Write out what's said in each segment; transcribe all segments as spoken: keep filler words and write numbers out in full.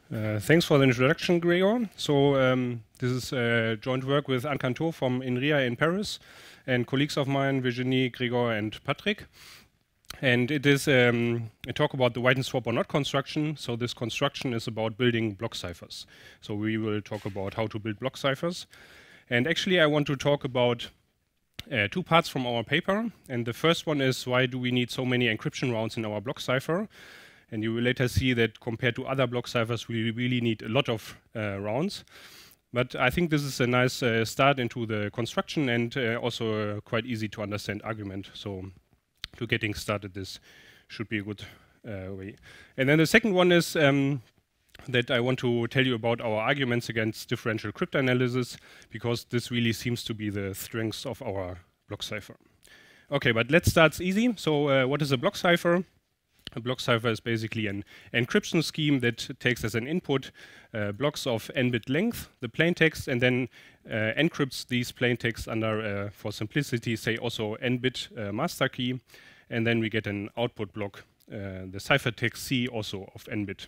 Uh, thanks for the introduction, Gregor. So um, this is uh, joint work with Anne Cantot from INRIA in Paris and colleagues of mine, Virginie, Gregor, and Patrick. And it is um, a talk about the wide and swap or not construction. So this construction is about building block ciphers. So we will talk about how to build block ciphers. And actually, I want to talk about uh, two parts from our paper. And the first one is, why do we need so many encryption rounds in our block cipher? And you will later see that compared to other block ciphers, we really need a lot of uh, rounds. But I think this is a nice uh, start into the construction and uh, also a quite easy to understand argument. So to getting started, this should be a good uh, way. And then the second one is um, that I want to tell you about our arguments against differential cryptanalysis, because this really seems to be the strength of our block cipher. Okay, but let's start easy. So uh, what is a block cipher? A block cipher is basically an encryption scheme that takes as an input uh, blocks of n-bit length, the plaintext, and then uh, encrypts these plaintext under, uh, for simplicity, say also n-bit uh, master key, and then we get an output block, uh, the ciphertext C also of n-bit.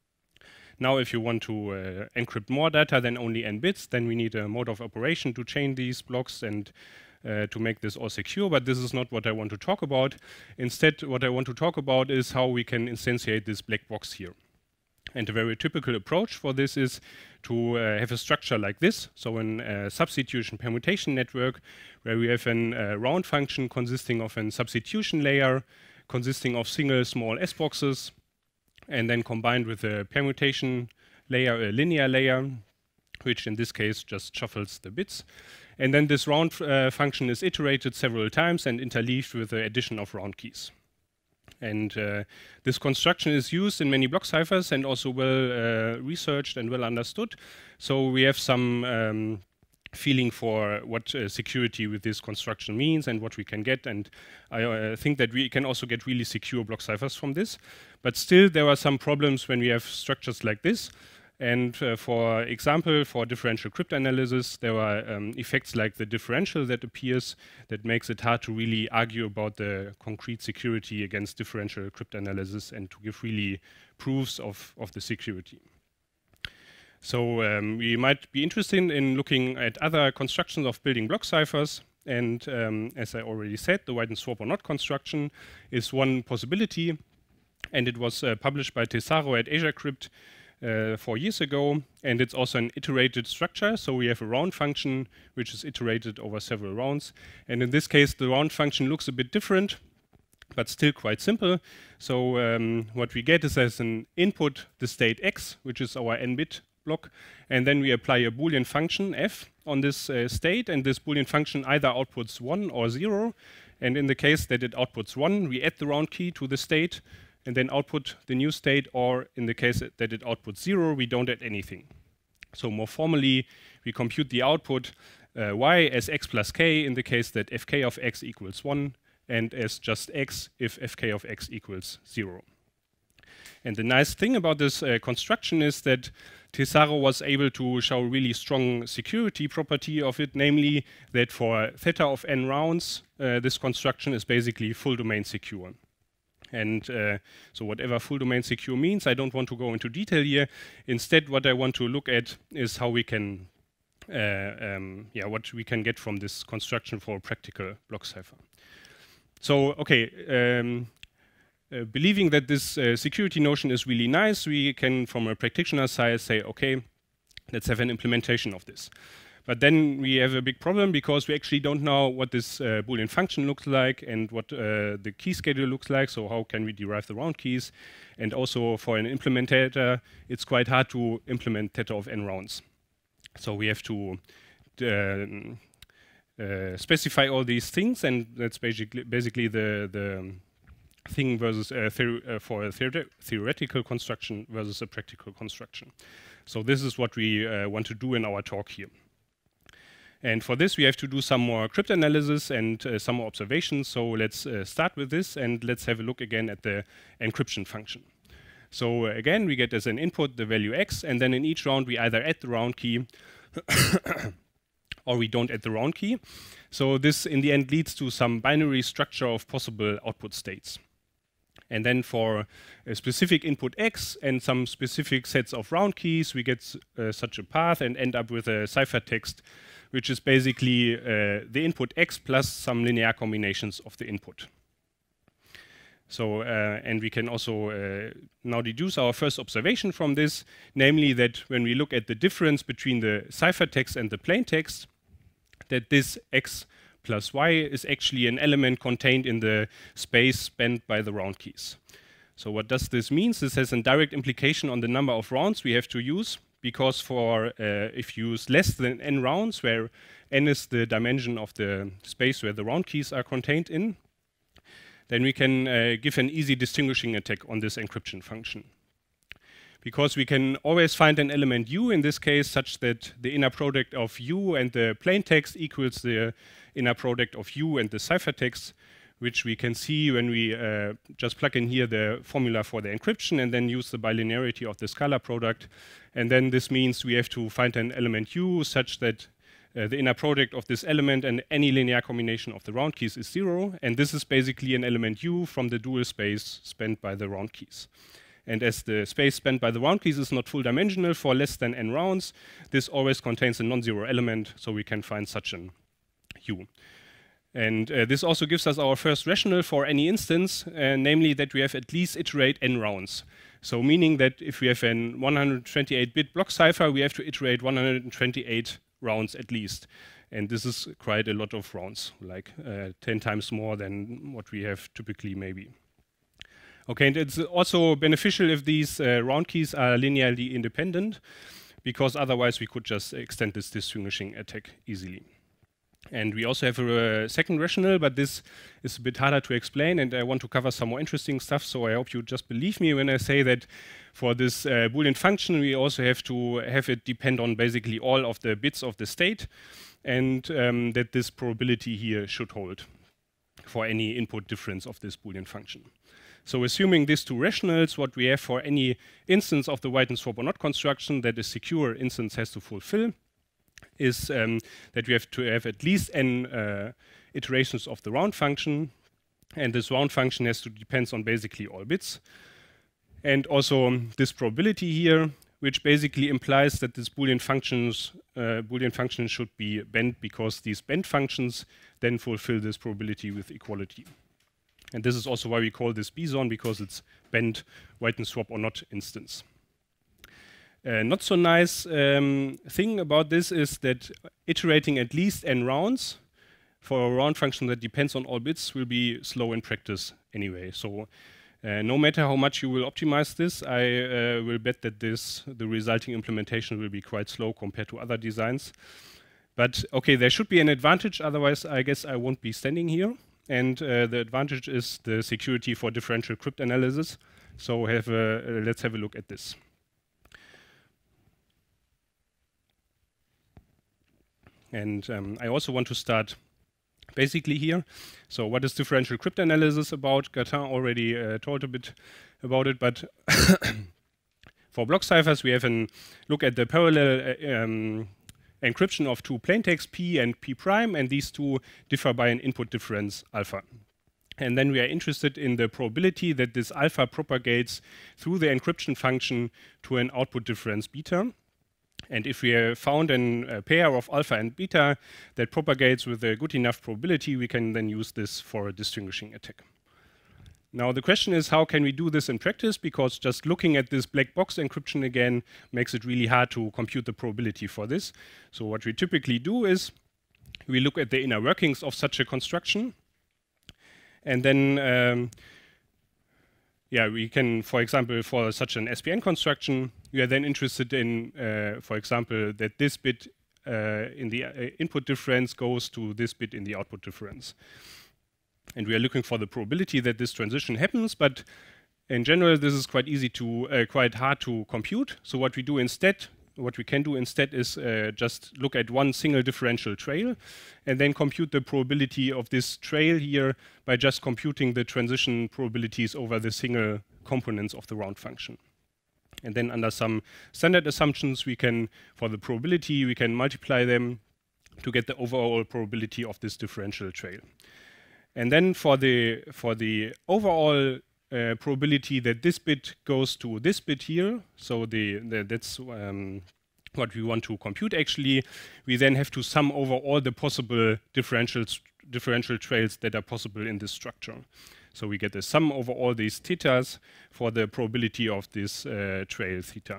Now if you want to uh, encrypt more data than only n bits, then we need a mode of operation to chain these blocks and Uh, to make this all secure, but this is not what I want to talk about. Instead, what I want to talk about is how we can instantiate this black box here. And a very typical approach for this is to uh, have a structure like this, so a uh, substitution permutation network, where we have a uh, round function consisting of a substitution layer, consisting of single small S boxes, and then combined with a permutation layer, a linear layer, which in this case just shuffles the bits. And then this round uh, function is iterated several times and interleaved with the addition of round keys. And uh, this construction is used in many block ciphers and also well uh, researched and well understood. So we have some um, feeling for what uh, security with this construction means and what we can get. And I uh, think that we can also get really secure block ciphers from this. But still, there are some problems when we have structures like this. And uh, for example, for differential cryptanalysis, there are um, effects like the differential that appears that makes it hard to really argue about the concrete security against differential cryptanalysis and to give really proofs of, of the security. So um, we might be interested in looking at other constructions of building block ciphers. And um, as I already said, the wide and swap or not construction is one possibility. And it was uh, published by Tesaro at AsiaCrypt Uh, four years ago, and it's also an iterated structure. So we have a round function which is iterated over several rounds, and in this case the round function looks a bit different, but still quite simple. So um, what we get is as an input the state x, which is our n-bit block, and then we apply a Boolean function f on this uh, state, and this Boolean function either outputs one or zero, and in the case that it outputs one, we add the round key to the state and then output the new state, or in the case that it outputs zero, we don't add anything. So more formally, we compute the output uh, y as x plus k in the case that fk of x equals one, and as just x if fk of x equals zero. And the nice thing about this uh, construction is that Tesaro was able to show really strong security property of it, namely that for theta of n rounds, uh, this construction is basically full domain secure. And uh, so whatever full domain secure means, I don't want to go into detail here. Instead, what I want to look at is how we can, uh, um, yeah, what we can get from this construction for a practical block cipher. So, okay, um, uh, believing that this uh, security notion is really nice, we can, from a practitioner side, say, okay, let's have an implementation of this. But then we have a big problem because we actually don't know what this uh, Boolean function looks like and what uh, the key schedule looks like. So how can we derive the round keys? And also for an implementator, it's quite hard to implement theta of n rounds. So we have to uh, uh, specify all these things, and that's basically basically the the thing versus uh, theor uh, for a theoret theoretical construction versus a practical construction. So this is what we uh, want to do in our talk here. And for this, we have to do some more cryptanalysis and uh, some more observations. So let's uh, start with this, and let's have a look again at the encryption function. So uh, again, we get as an input the value x, and then in each round, we either add the round key or we don't add the round key. So this, in the end, leads to some binary structure of possible output states. And then for a specific input x and some specific sets of round keys, we get uh, such a path and end up with a ciphertext, which is basically uh, the input x plus some linear combinations of the input. So, uh, and we can also uh, now deduce our first observation from this, namely that when we look at the difference between the ciphertext and the plaintext, that this x plus y is actually an element contained in the space spanned by the round keys. So what does this mean? This has a direct implication on the number of rounds we have to use, because for uh, if you use less than n rounds, where n is the dimension of the space where the round keys are contained in, then we can uh, give an easy distinguishing attack on this encryption function. Because we can always find an element u in this case such that the inner product of u and the plaintext equals the inner product of u and the ciphertext, which we can see when we uh, just plug in here the formula for the encryption and then use the bilinearity of the scalar product. And then this means we have to find an element u such that uh, the inner product of this element and any linear combination of the round keys is zero. And this is basically an element u from the dual space spanned by the round keys. And as the space spanned by the round keys is not full dimensional for less than n rounds, this always contains a non-zero element, so we can find such an u. And uh, this also gives us our first rational for any instance, uh, namely that we have at least iterate n rounds. So meaning that if we have an one hundred twenty-eight bit block cipher, we have to iterate one hundred twenty-eight rounds at least. And this is quite a lot of rounds, like uh, ten times more than what we have typically maybe. Okay, and it's also beneficial if these uh, round keys are linearly independent, because otherwise we could just extend this distinguishing attack easily. And we also have a, a second rationale, but this is a bit harder to explain, and I want to cover some more interesting stuff, so I hope you just believe me when I say that for this uh, Boolean function, we also have to have it depend on basically all of the bits of the state, and um, that this probability here should hold for any input difference of this Boolean function. So assuming these two rationals, what we have for any instance of the wide and swap or not construction that a secure instance has to fulfill is um, that we have to have at least n uh, iterations of the round function, and this round function has to depend on basically all bits. And also um, this probability here, which basically implies that this Boolean functions uh, Boolean function should be bent, because these bent functions then fulfill this probability with equality. And this is also why we call this Bison, because it's bent wide and swap or not instance. Uh, not so nice um, thing about this is that iterating at least n rounds for a round function that depends on all bits will be slow in practice anyway. So uh, no matter how much you will optimize this, I uh, will bet that this the resulting implementation will be quite slow compared to other designs. But okay, there should be an advantage, otherwise I guess I won't be standing here. And uh, the advantage is the security for differential cryptanalysis. So have a, uh, let's have a look at this. And um, I also want to start basically here. So what is differential cryptanalysis about? Gatin already uh, told a bit about it, but for block ciphers we have a look at the parallel uh, um, encryption of two plaintext P and P prime, and these two differ by an input difference alpha. And then we are interested in the probability that this alpha propagates through the encryption function to an output difference beta. And if we have found an, a pair of alpha and beta that propagates with a good enough probability, we can then use this for a distinguishing attack. Now the question is, how can we do this in practice? Because just looking at this black box encryption again makes it really hard to compute the probability for this. So what we typically do is we look at the inner workings of such a construction, and then um, yeah, we can, for example, for such an S P N construction, we are then interested in, uh, for example, that this bit uh, in the uh, input difference goes to this bit in the output difference. And we are looking for the probability that this transition happens, but in general, this is quite easy to, uh, quite hard to compute. So what we do instead, what we can do instead is uh, just look at one single differential trail and then compute the probability of this trail here by just computing the transition probabilities over the single components of the round function. And then under some standard assumptions, we can, for the probability, we can multiply them to get the overall probability of this differential trail. And then for the, for the overall uh, probability that this bit goes to this bit here, so the, the that's um, what we want to compute actually, we then have to sum over all the possible differentials, differential trails that are possible in this structure. So we get the sum over all these thetas for the probability of this uh, trail theta.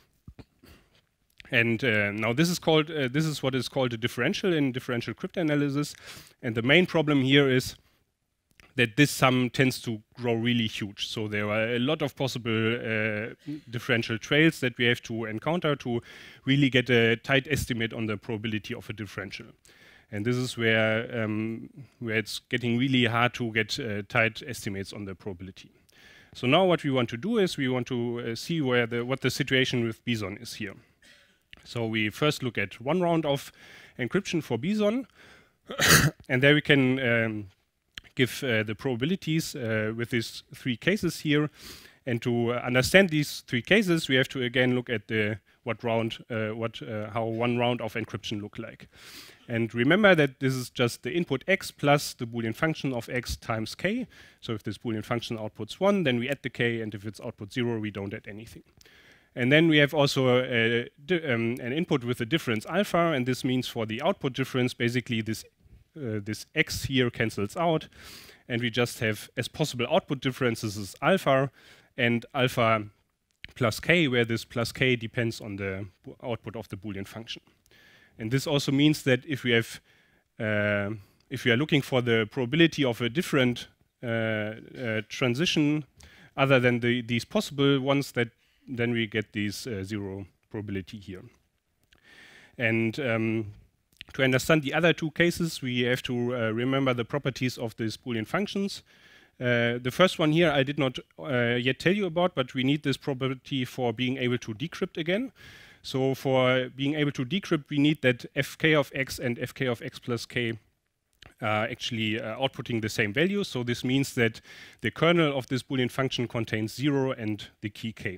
And uh, now this is called, uh, this is what is called a differential in differential cryptanalysis. And the main problem here is that this sum tends to grow really huge. So there are a lot of possible uh, differential trails that we have to encounter to really get a tight estimate on the probability of a differential. And this is where, um, where it's getting really hard to get uh, tight estimates on the probability. So now what we want to do is we want to uh, see where the, what the situation with Bison is here. So we first look at one round of encryption for Bison, and there we can um, give uh, the probabilities uh, with these three cases here. And to uh, understand these three cases, we have to again look at the what round, uh, what uh, how one round of encryption look like. And remember that this is just the input x plus the Boolean function of x times k. So if this Boolean function outputs one, then we add the k, and if it's output zero, we don't add anything. And then we have also a, um, an input with a difference alpha, and this means for the output difference, basically this uh, this x here cancels out, and we just have as possible output differences is alpha and alpha plus k, where this plus k depends on the output of the Boolean function. And this also means that if we have, uh, if we are looking for the probability of a different uh, uh, transition other than the, these possible ones, that then we get these uh, zero probability here. And um, to understand the other two cases, we have to uh, remember the properties of these Boolean functions. Uh, the first one here I did not uh, yet tell you about, but we need this property for being able to decrypt again. So for being able to decrypt, we need that fk of x and fk of x plus k are actually uh, outputting the same value. So this means that the kernel of this Boolean function contains zero and the key k.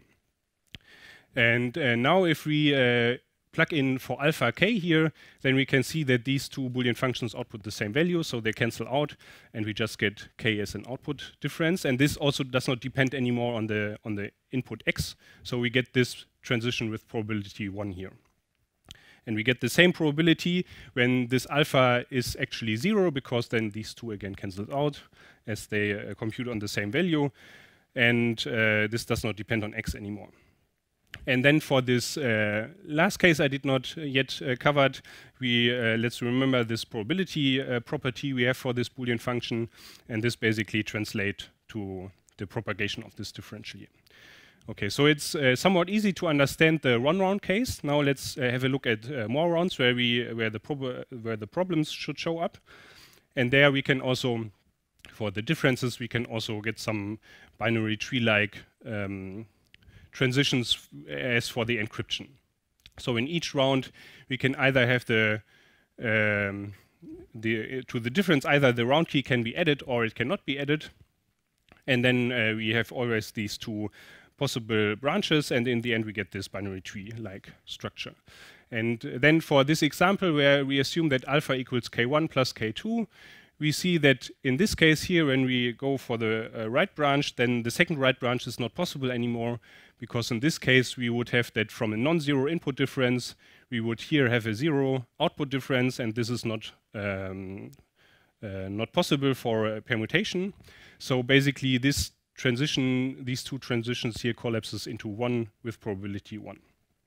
And uh, now if we uh, plug in for alpha k here, then we can see that these two Boolean functions output the same value, so they cancel out, and we just get k as an output difference. And this also does not depend anymore on the on the input x, so we get this transition with probability one here. And we get the same probability when this alpha is actually zero, because then these two again cancel out as they uh, compute on the same value, and uh, this does not depend on x anymore. And then for this uh, last case I did not uh, yet uh, covered, we uh, let's remember this probability uh, property we have for this Boolean function, and this basically translates to the propagation of this differential here. Okay, so it's uh, somewhat easy to understand the one round case. Now let's uh, have a look at uh, more rounds where we where the prob where the problems should show up, and there we can also, for the differences, we can also get some binary tree-like um, transitions as for the encryption. So in each round, we can either have the um, the uh, to the difference either the round key can be added or it cannot be added, and then uh, we have always these two possible branches, and in the end we get this binary tree-like structure. And then for this example where we assume that alpha equals k one plus k two, we see that in this case here, when we go for the uh, right branch, then the second right branch is not possible anymore, because in this case we would have that from a non-zero input difference, we would here have a zero output difference, and this is not um, uh, not possible for a permutation. So basically this transition, these two transitions here collapses into one with probability one.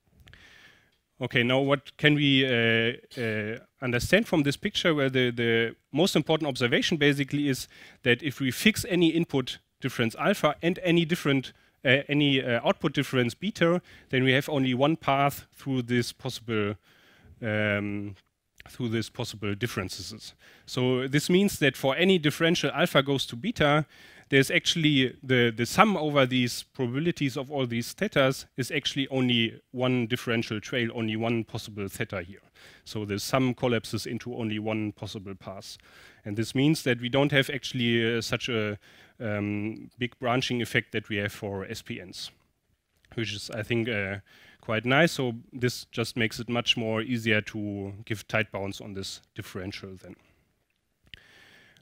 Okay, now what can we uh, uh, understand from this picture, where the, the most important observation basically is that if we fix any input difference alpha and any different uh, any uh, output difference beta, then we have only one path through this possible um, through this possible differences. So this means that for any differential alpha goes to beta, there's actually the, the sum over these probabilities of all these thetas is actually only one differential trail, only one possible theta here. So the sum collapses into only one possible path. And this means that we don't have actually uh, such a um, big branching effect that we have for S P Ns, which is, I think, uh, quite nice. So this just makes it much more easier to give tight bounds on this differential then.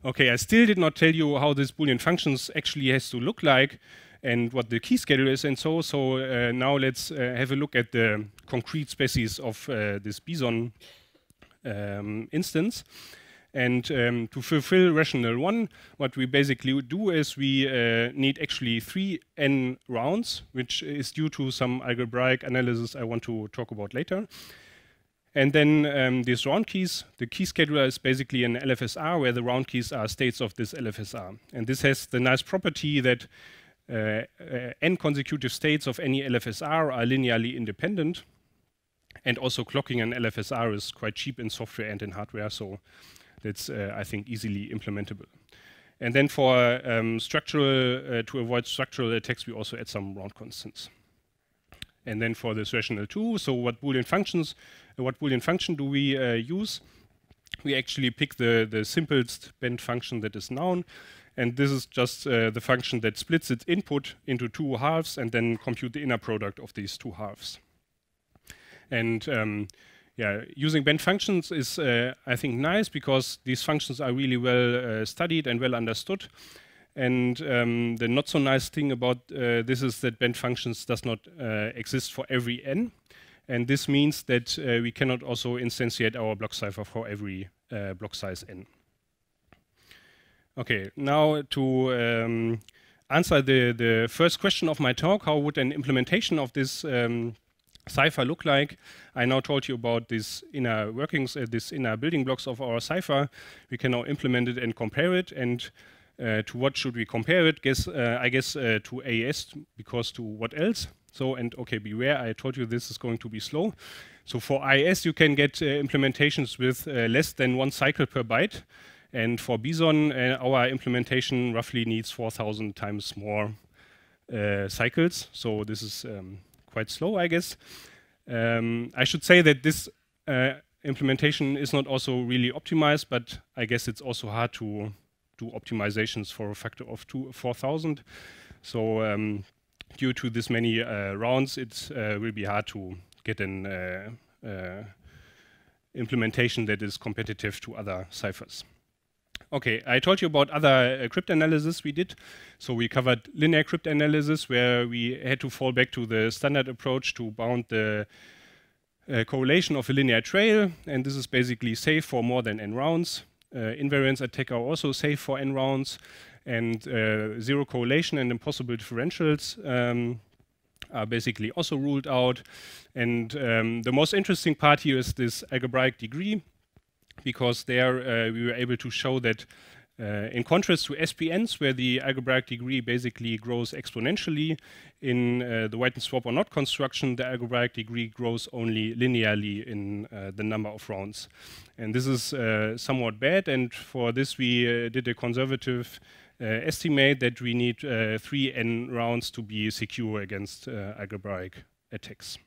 Okay, I still did not tell you how this Boolean functions actually has to look like and what the key schedule is and so. So uh, now let's uh, have a look at the concrete species of uh, this Bison um, instance. And um, to fulfill rational one, what we basically do is we uh, need actually three n rounds, which is due to some algebraic analysis I want to talk about later. And then um, these round keys, the key scheduler is basically an L F S R where the round keys are states of this L F S R. And this has the nice property that uh, uh, n consecutive states of any L F S R are linearly independent. And also clocking an L F S R is quite cheap in software and in hardware, so that's, uh, I think, easily implementable. And then for um, structural, uh, to avoid structural attacks, we also add some round constants. And then for this rational two, so what Boolean functions, uh, what Boolean function do we uh, use? We actually pick the, the simplest bend function that is known. And this is just uh, the function that splits its input into two halves and then compute the inner product of these two halves. And um, yeah, using bend functions is, uh, I think, nice because these functions are really well uh, studied and well understood. And um, the not so nice thing about uh, this is that bend functions does not uh, exist for every n. And this means that uh, we cannot also instantiate our block cipher for every uh, block size n. Okay, now to um, answer the, the first question of my talk, how would an implementation of this um, cipher look like? I now told you about these inner workings, uh, these inner building blocks of our cipher. We can now implement it and compare it. And uh, to what should we compare it? Guess, uh, I guess uh, to A E S, because to what else? So, and okay, beware, I told you this is going to be slow. So for I S, you can get uh, implementations with uh, less than one cycle per byte. And for Bison, uh, our implementation roughly needs four thousand times more uh, cycles. So this is um, quite slow, I guess. Um, I should say that this uh, implementation is not also really optimized, but I guess it's also hard to do optimizations for a factor of two, four thousand. So um, due to this many uh, rounds, it uh, will be hard to get an uh, uh, implementation that is competitive to other ciphers. Okay, I told you about other uh, cryptanalysis we did. So we covered linear cryptanalysis, where we had to fall back to the standard approach to bound the uh, correlation of a linear trail. And this is basically safe for more than n rounds. Uh, invariance attack are also safe for n rounds. And uh, zero correlation and impossible differentials um, are basically also ruled out. And um, the most interesting part here is this algebraic degree, because there uh, we were able to show that uh, in contrast to S P Ns, where the algebraic degree basically grows exponentially, in uh, the White and swap or not construction, the algebraic degree grows only linearly in uh, the number of rounds. And this is uh, somewhat bad, and for this we uh, did a conservative uh, estimate that we need uh, three n rounds to be secure against uh, algebraic attacks.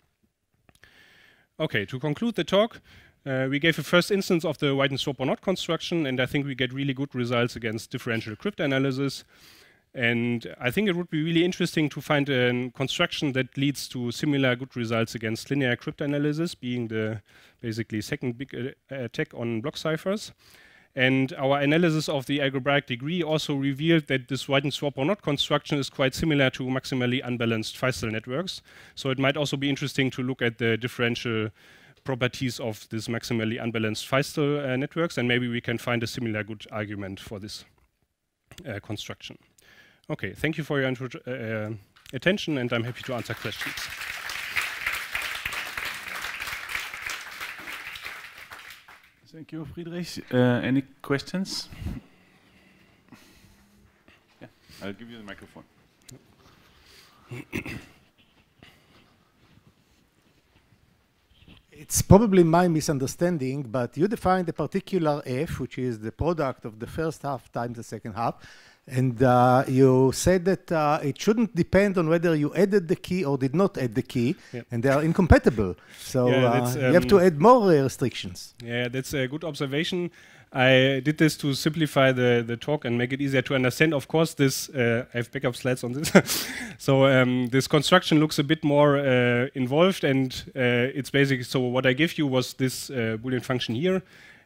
Okay, to conclude the talk, Uh, we gave a first instance of the White and swap or not construction, and I think we get really good results against differential cryptanalysis. And I think it would be really interesting to find a construction that leads to similar good results against linear cryptanalysis, being the basically second big uh, attack on block ciphers. And our analysis of the algebraic degree also revealed that this White and swap or not construction is quite similar to maximally unbalanced Feistel networks. So it might also be interesting to look at the differential properties of this maximally unbalanced Feistel uh, networks, and maybe we can find a similar good argument for this uh, construction. Okay, thank you for your uh, attention, and I'm happy to answer questions. Thank you, Friedrich. Uh, any questions? Yeah, I'll give you the microphone. It's probably my misunderstanding, but you defined a particular f, which is the product of the first half times the second half, and uh, you said that uh, it shouldn't depend on whether you added the key or did not add the key, yep. And they are incompatible. So yeah, uh, um, you have to add more uh, restrictions. Yeah, that's a good observation. I did this to simplify the, the talk and make it easier to understand. Of course, this uh, I have backup slides on this. So um, this construction looks a bit more uh, involved, and uh, it's basically, so what I give you was this uh, Boolean function here,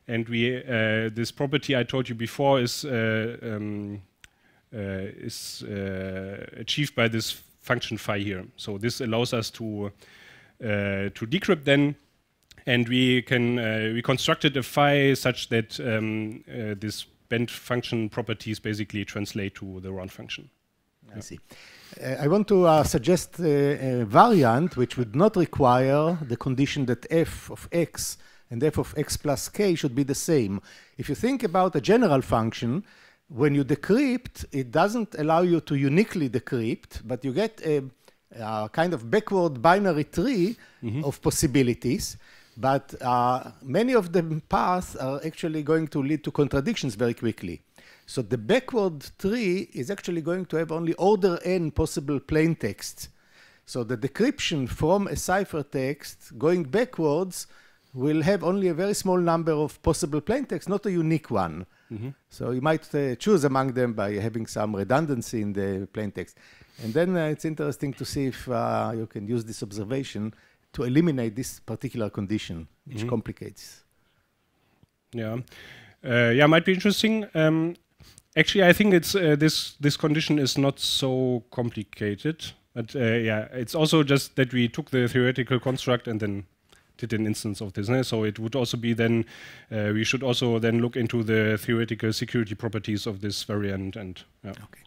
and we uh, this property I told you before is uh, um, uh, is uh, achieved by this function phi here. So this allows us to uh, to decrypt then, and we can uh, we constructed a phi such that um, uh, this bend function properties basically translate to the round function. I see. Uh, I want to uh, suggest uh, a variant which would not require the condition that f of x and f of x plus k should be the same. If you think about a general function, when you decrypt, it doesn't allow you to uniquely decrypt, but you get a, a kind of backward binary tree mm-hmm. of possibilities. But uh, many of the paths are actually going to lead to contradictions very quickly. So the backward tree is actually going to have only order n possible plain texts. So the decryption from a ciphertext going backwards will have only a very small number of possible plain text, not a unique one. Mm-hmm. So you might uh, choose among them by having some redundancy in the plain text. And then uh, it's interesting to see if uh, you can use this observation to eliminate this particular condition, which mm-hmm. complicates. Yeah, uh, yeah, might be interesting. Um, actually, I think it's uh, this this condition is not so complicated, but uh, yeah, it's also just that we took the theoretical construct and then did an instance of this. Eh? So it would also be then uh, we should also then look into the theoretical security properties of this variant and yeah. Okay.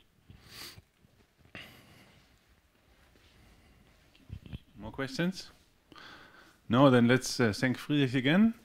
More questions? No, then let's uh, thank Friedrich again.